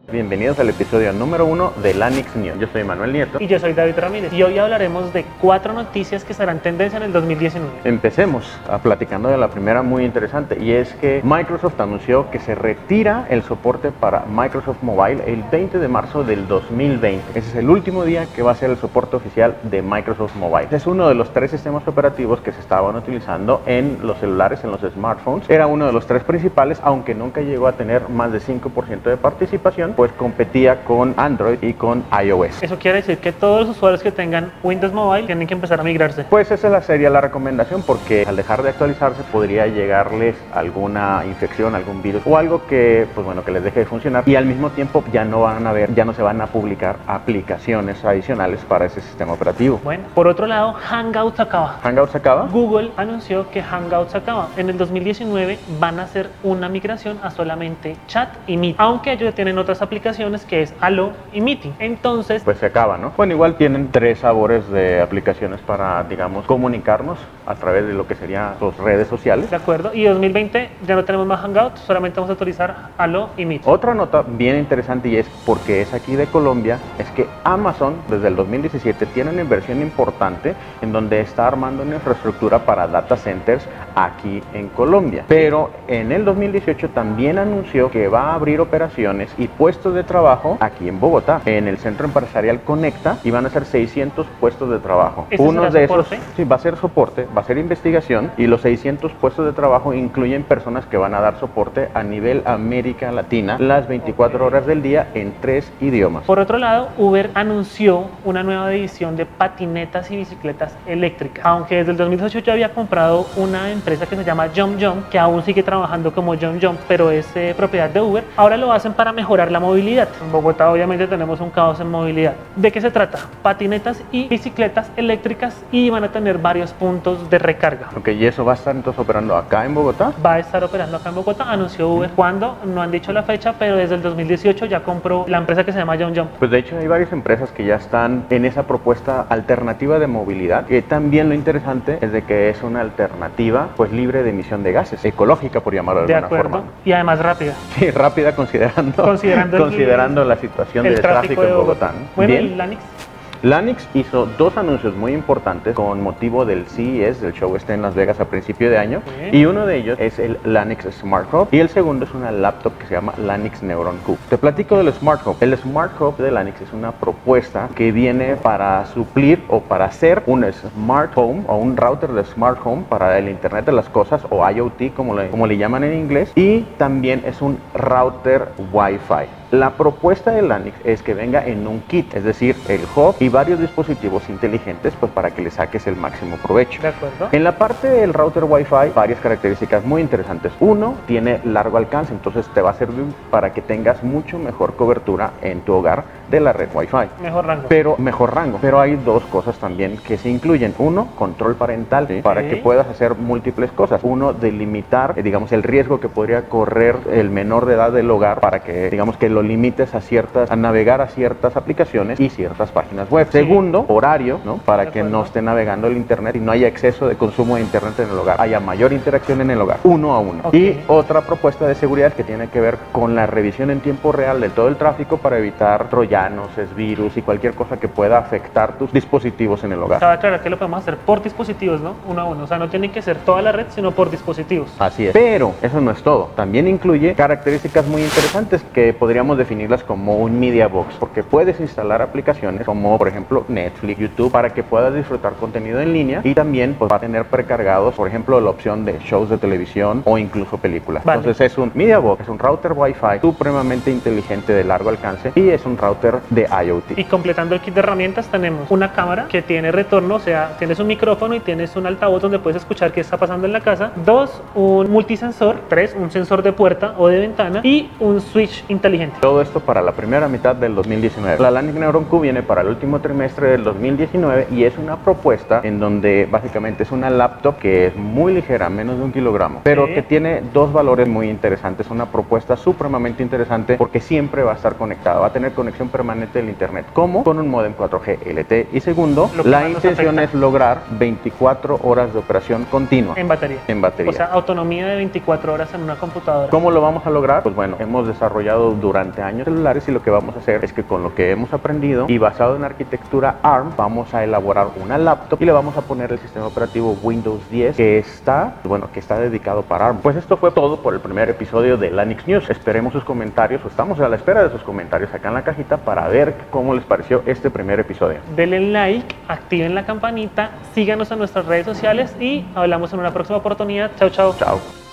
Bienvenidos al episodio número 1 de Lanix News. Yo soy Manuel Nieto. Y yo soy David Ramírez. Y hoy hablaremos de 4 noticias que serán tendencia en el 2019. Empecemos platicando de la primera muy interesante, y es que Microsoft anunció que se retira el soporte para Microsoft Mobile el 20 de marzo del 2020. Ese es el último día que va a ser el soporte oficial de Microsoft Mobile. Es uno de los 3 sistemas operativos que se estaban utilizando en los celulares, en los smartphones. Era uno de los 3 principales, aunque nunca llegó a tener más de 5% de participación, pues competía con Android y con iOS. Eso quiere decir que todos los usuarios que tengan Windows Mobile tienen que empezar a migrarse. Pues esa sería la recomendación, porque al dejar de actualizarse podría llegarles alguna infección, algún virus o algo que, pues bueno, que les deje de funcionar, y al mismo tiempo ya no se van a publicar aplicaciones adicionales para ese sistema operativo. Bueno, por otro lado, Hangouts acaba. ¿Hangouts acaba? Google anunció que Hangouts acaba. En el 2019 van a hacer una migración a solamente Chat y Meet, aunque ellos tienen otras aplicaciones que es Allo y Meeting. Entonces, pues se acaba, ¿no? Bueno, igual tienen 3 sabores de aplicaciones para, digamos, comunicarnos a través de lo que serían sus redes sociales. De acuerdo. Y 2020 ya no tenemos más Hangouts, solamente vamos a autorizar Allo y Meet. Otra nota bien interesante, y es porque es aquí de Colombia, es que Amazon desde el 2017 tiene una inversión importante en donde está armando una infraestructura para data centers aquí en Colombia. Pero en el 2018 también anunció que va a abrir operaciones y puestos de trabajo aquí en Bogotá, en el Centro Empresarial Conecta, y van a ser 600 puestos de trabajo. Uno de esos, sí, va a ser soporte, va a ser investigación, y los 600 puestos de trabajo incluyen personas que van a dar soporte a nivel América Latina las 24 horas del día en 3 idiomas. Por otro lado, Uber anunció una nueva división de patinetas y bicicletas eléctricas, aunque desde el 2018 ya había comprado una empresa que se llama JumpJump, que aún sigue trabajando como JumpJump, pero es propiedad de Uber. Ahora lo hacen para mejorar la movilidad. En Bogotá obviamente tenemos un caos en movilidad. ¿De qué se trata? Patinetas y bicicletas eléctricas, y van a tener varios puntos de recarga. Ok, ¿y eso va a estar entonces operando acá en Bogotá? Va a estar operando acá en Bogotá, anunció Uber. ¿Cuándo? No han dicho la fecha, pero desde el 2018 ya compró la empresa que se llama JumpJump. Pues de hecho hay varias empresas que ya están en esa propuesta alternativa de movilidad, que también lo interesante es de que es una alternativa pues libre de emisión de gases, ecológica por llamarlo de alguna forma. Y además rápida. Sí, rápida considerando la situación del tráfico en Bogotá, ¿no? Bueno, bien. ¿y Lanix? Lanix hizo 2 anuncios muy importantes con motivo del CES, del show en Las Vegas a principio de año, y uno de ellos es el Lanix Smart Hub, y el segundo es una laptop que se llama Lanix Neuron Cube. Te platico del Smart Hub. El Smart Hub de Lanix es una propuesta que viene para suplir o para hacer un Smart Home o un router de Smart Home para el Internet de las Cosas, o IoT como le llaman en inglés, y también es un router Wi-Fi. La propuesta de Lanix es que venga en un kit, es decir, el hub y varios dispositivos inteligentes, pues para que le saques el máximo provecho. De acuerdo. En la parte del router Wi-Fi, varias características muy interesantes. Uno, tiene largo alcance, entonces te va a servir para que tengas mucho mejor cobertura en tu hogar de la red Wi-Fi. Mejor rango. Pero hay 2 cosas también que se incluyen. Uno, control parental, ¿sí? Para que puedas hacer múltiples cosas. Uno, delimitar, digamos, el riesgo que podría correr el menor de edad del hogar, para que, digamos, que lo limites a navegar a ciertas aplicaciones y ciertas páginas web. Segundo, horario, ¿no? Para que no esté navegando el internet y no haya exceso de consumo de internet en el hogar, haya mayor interacción en el hogar, 1 a 1. Y otra propuesta de seguridad que tiene que ver con la revisión en tiempo real de todo el tráfico para evitar troyanos, virus y cualquier cosa que pueda afectar tus dispositivos en el hogar. Cabe aclarar que lo podemos hacer por dispositivos, ¿no? 1 a 1, o sea, no tiene que ser toda la red, sino por dispositivos. Así es. Pero eso no es todo. También incluye características muy interesantes que podríamos definirlas como un media box, porque puedes instalar aplicaciones como por ejemplo Netflix, YouTube, para que puedas disfrutar contenido en línea, y también pues va a tener precargados, por ejemplo, la opción de shows de televisión o incluso películas. Vale. Entonces es un media box, es un router Wi-Fi supremamente inteligente de largo alcance, y es un router de IoT. Y completando el kit de herramientas tenemos una cámara que tiene retorno, o sea, tienes un micrófono y tienes un altavoz donde puedes escuchar qué está pasando en la casa. 2, un multisensor. 3, un sensor de puerta o de ventana, y un switch inteligente. Todo esto para la primera mitad del 2019. La Lanix Neuron Cube viene para el último trimestre del 2019, y es una propuesta en donde básicamente es una laptop que es muy ligera, menos de 1 kilogramo, pero que tiene 2 valores muy interesantes. Una propuesta supremamente interesante porque siempre va a estar conectada, va a tener conexión permanente del internet, como con un modem 4G LTE. Y segundo, la intención es lograr 24 horas de operación continua en batería. O sea, autonomía de 24 horas en una computadora. ¿Cómo lo vamos a lograr? Pues bueno, hemos desarrollado durante durante años celulares, y lo que vamos a hacer es que con lo que hemos aprendido y basado en arquitectura ARM, vamos a elaborar una laptop y le vamos a poner el sistema operativo Windows 10 que está dedicado para ARM. Pues esto fue todo por el primer episodio de Lanix News. Esperemos sus comentarios, o estamos a la espera de sus comentarios acá en la cajita para ver cómo les pareció este primer episodio. Denle like, activen la campanita, síganos en nuestras redes sociales y hablamos en una próxima oportunidad. Chao, chao. Chao.